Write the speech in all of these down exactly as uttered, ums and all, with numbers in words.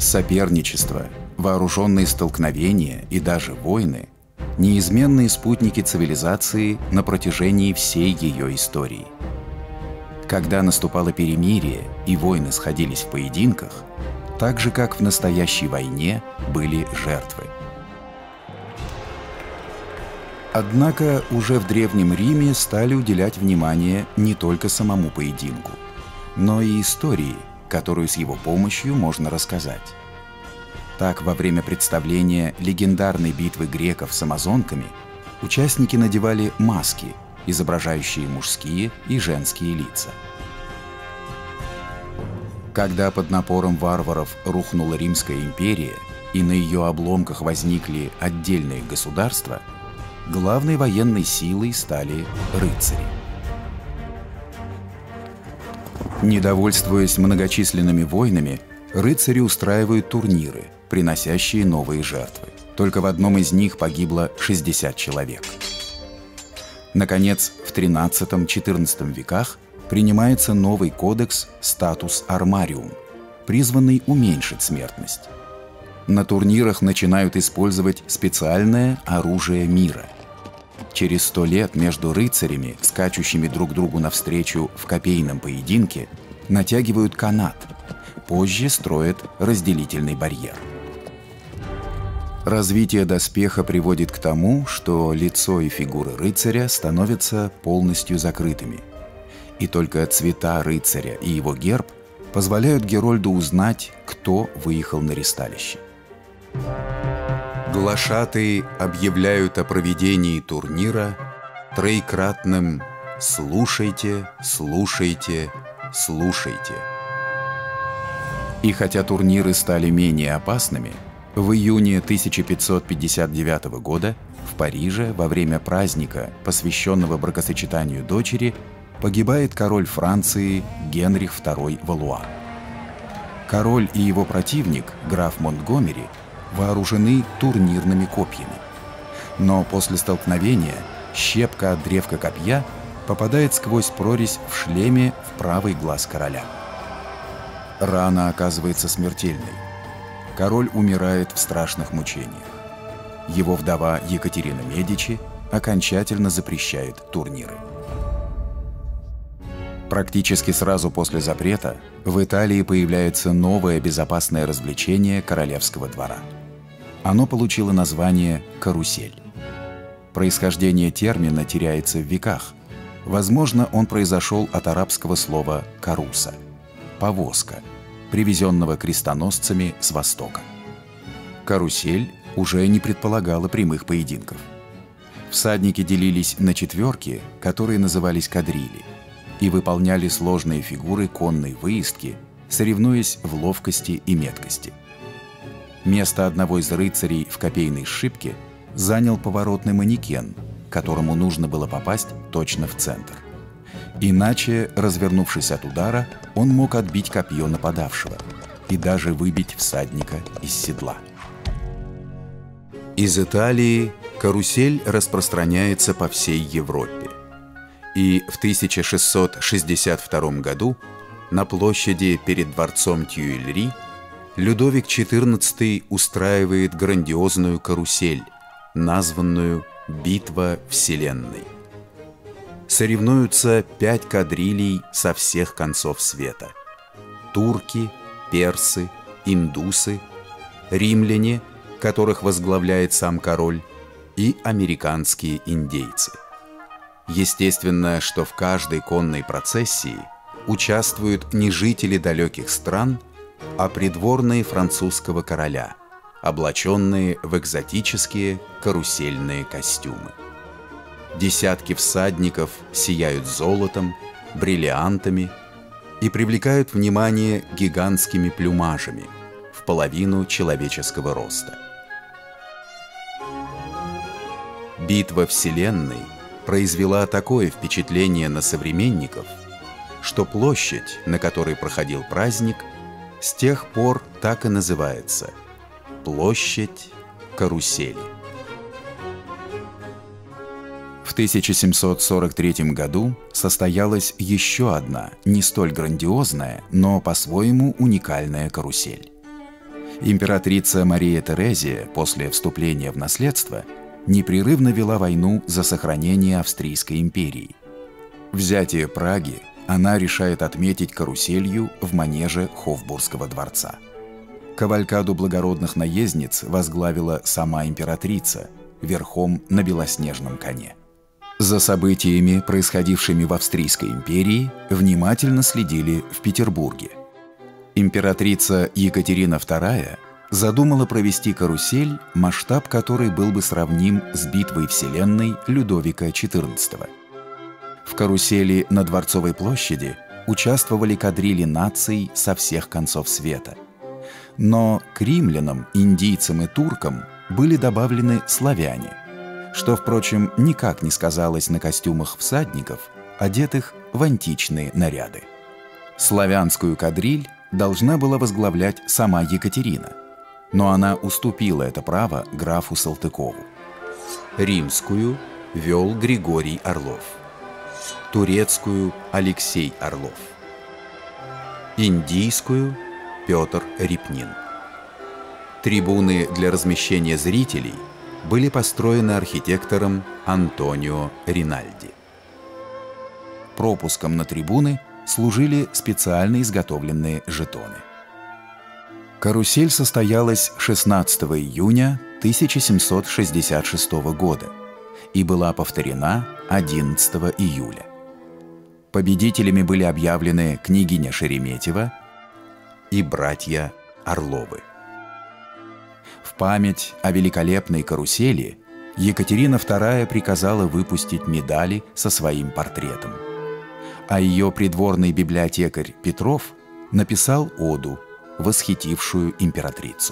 Соперничество, вооруженные столкновения и даже войны – неизменные спутники цивилизации на протяжении всей ее истории. Когда наступало перемирие и войны сходились в поединках, так же, как в настоящей войне, были жертвы. Однако уже в Древнем Риме стали уделять внимание не только самому поединку, но и истории, которую с его помощью можно рассказать. Так, во время представления легендарной битвы греков с амазонками участники надевали маски, изображающие мужские и женские лица. Когда под напором варваров рухнула Римская империя и на ее обломках возникли отдельные государства, главной военной силой стали рыцари. Недовольствуясь многочисленными войнами, рыцари устраивают турниры, приносящие новые жертвы. Только в одном из них погибло шестьдесят человек. Наконец, в тринадцатом-четырнадцатом веках принимается новый кодекс «Статус Армариум», призванный уменьшить смертность. На турнирах начинают использовать специальное оружие мира. Через сто лет между рыцарями, скачущими друг другу навстречу в копейном поединке, натягивают канат. Позже строят разделительный барьер. Развитие доспеха приводит к тому, что лицо и фигура рыцаря становятся полностью закрытыми. И только цвета рыцаря и его герб позволяют Герольду узнать, кто выехал на ристалище. Глашатаи объявляют о проведении турнира троекратным «слушайте, слушайте, слушайте». И хотя турниры стали менее опасными, в июне тысяча пятьсот пятьдесят девятого года в Париже во время праздника, посвященного бракосочетанию дочери, погибает король Франции Генрих второй Валуа. Король и его противник, граф Монтгомери, вооружены турнирными копьями. Но после столкновения щепка от древка копья попадает сквозь прорезь в шлеме в правый глаз короля. Рана оказывается смертельной. Король умирает в страшных мучениях. Его вдова Екатерина Медичи окончательно запрещает турниры. Практически сразу после запрета в Италии появляется новое безопасное развлечение королевского двора. Оно получило название «карусель». Происхождение термина теряется в веках. Возможно, он произошел от арабского слова «каруса» – «повозка», привезенного крестоносцами с Востока. Карусель уже не предполагала прямых поединков. Всадники делились на четверки, которые назывались кадрили, и выполняли сложные фигуры конной выездки, соревнуясь в ловкости и меткости. Место одного из рыцарей в копейной сшибке занял поворотный манекен, которому нужно было попасть точно в центр. Иначе, развернувшись от удара, он мог отбить копье нападавшего и даже выбить всадника из седла. Из Италии карусель распространяется по всей Европе. И в тысяча шестьсот шестьдесят втором году на площади перед дворцом Тюильри Людовик четырнадцатый устраивает грандиозную карусель, названную «Битва Вселенной». Соревнуются пять кадрилей со всех концов света. Турки, персы, индусы, римляне, которых возглавляет сам король, и американские индейцы. Естественно, что в каждой конной процессии участвуют не жители далеких стран, а придворные французского короля, облаченные в экзотические карусельные костюмы. Десятки всадников сияют золотом, бриллиантами и привлекают внимание гигантскими плюмажами в половину человеческого роста. Битва Вселенной произвела такое впечатление на современников, что площадь, на которой проходил праздник, с тех пор так и называется – Площадь Карусели. В тысяча семьсот сорок третьем году состоялась еще одна, не столь грандиозная, но по-своему уникальная карусель. Императрица Мария Терезия после вступления в наследство непрерывно вела войну за сохранение Австрийской империи. Взятие Праги она решает отметить каруселью в манеже Хофбургского дворца. Кавалькаду благородных наездниц возглавила сама императрица верхом на белоснежном коне. За событиями, происходившими в Австрийской империи, внимательно следили в Петербурге. Императрица Екатерина вторая задумала провести карусель, масштаб которой был бы сравним с битвой вселенной Людовика четырнадцатого. В карусели на Дворцовой площади участвовали кадрили наций со всех концов света. Но к римлянам, индийцам и туркам были добавлены славяне, что, впрочем, никак не сказалось на костюмах всадников, одетых в античные наряды. Славянскую кадриль должна была возглавлять сама Екатерина, но она уступила это право графу Салтыкову. Римскую вел Григорий Орлов, турецкую – Алексей Орлов, индийскую – Петр Репнин. Трибуны для размещения зрителей были построены архитектором Антонио Ринальди. Пропуском на трибуны служили специально изготовленные жетоны. Карусель состоялась шестнадцатого июня тысяча семьсот шестьдесят шестого года и была повторена одиннадцатого июля. Победителями были объявлены княгиня Шереметьева и братья Орловы. В память о великолепной карусели Екатерина вторая приказала выпустить медали со своим портретом, а ее придворный библиотекарь Петров написал оду, восхитившую императрицу.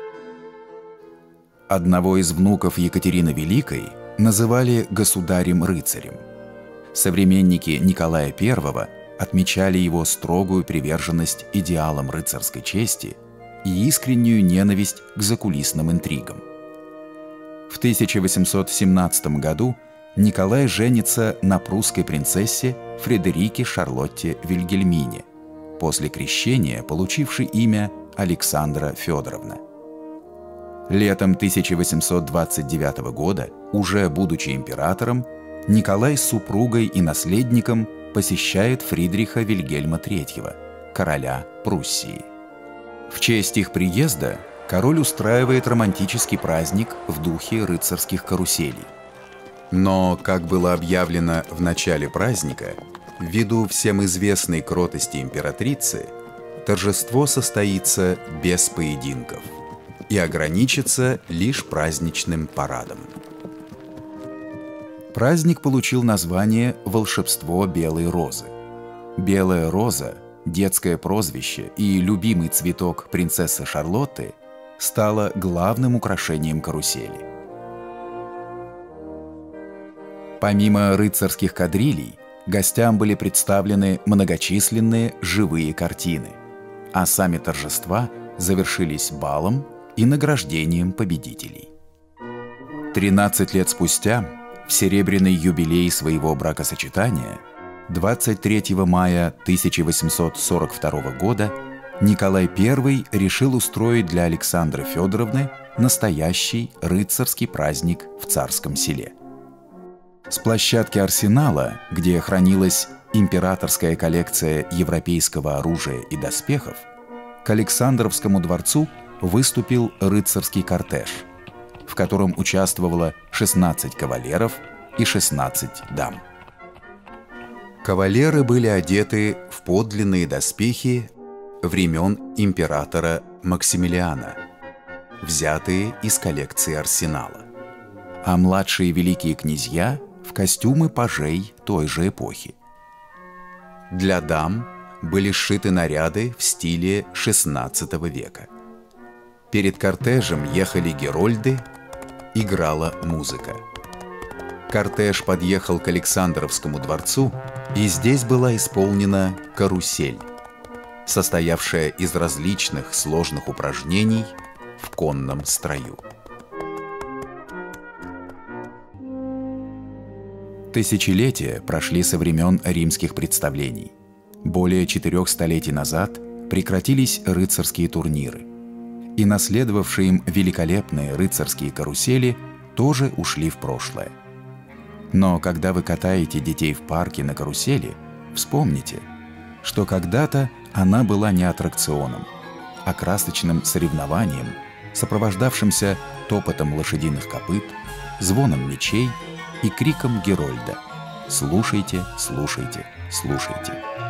Одного из внуков Екатерины Великой называли государем-рыцарем. Современники Николая Первого отмечали его строгую приверженность идеалам рыцарской чести и искреннюю ненависть к закулисным интригам. В тысяча восемьсот семнадцатом году Николай женится на прусской принцессе Фредерике Шарлотте Вильгельмине, после крещения получившей имя Александра Федоровна. Летом тысяча восемьсот двадцать девятого года, уже будучи императором, Николай с супругой и наследником посещает Фридриха Вильгельма третьего, короля Пруссии. В честь их приезда король устраивает романтический праздник в духе рыцарских каруселей. Но, как было объявлено в начале праздника, ввиду всем известной кротости императрицы, торжество состоится без поединков и ограничится лишь праздничным парадом. Праздник получил название «Волшебство белой розы». Белая роза, детское прозвище и любимый цветок принцессы Шарлотты, стала главным украшением карусели. Помимо рыцарских кадрилей, гостям были представлены многочисленные живые картины, а сами торжества завершились балом и награждением победителей. тринадцать лет спустя, в серебряный юбилей своего бракосочетания, двадцать третьего мая тысяча восемьсот сорок второго года, Николай Первый решил устроить для Александры Федоровны настоящий рыцарский праздник в Царском Селе. С площадки Арсенала, где хранилась императорская коллекция европейского оружия и доспехов, к Александровскому дворцу выступил рыцарский кортеж, в котором участвовало шестнадцать кавалеров и шестнадцать дам. Кавалеры были одеты в подлинные доспехи времен императора Максимилиана, взятые из коллекции Арсенала, а младшие великие князья в костюмы пажей той же эпохи. Для дам были сшиты наряды в стиле шестнадцатого века. Перед кортежем ехали герольды, играла музыка. Кортеж подъехал к Александровскому дворцу, и здесь была исполнена карусель, состоявшая из различных сложных упражнений в конном строю. Тысячелетия прошли со времен римских представлений. Более четырех столетий назад прекратились рыцарские турниры. и наследовавшие им великолепные рыцарские карусели тоже ушли в прошлое. Но когда вы катаете детей в парке на карусели, вспомните, что когда-то она была не аттракционом, а красочным соревнованием, сопровождавшимся топотом лошадиных копыт, звоном мечей и криком Герольда: «Слушайте, слушайте, слушайте».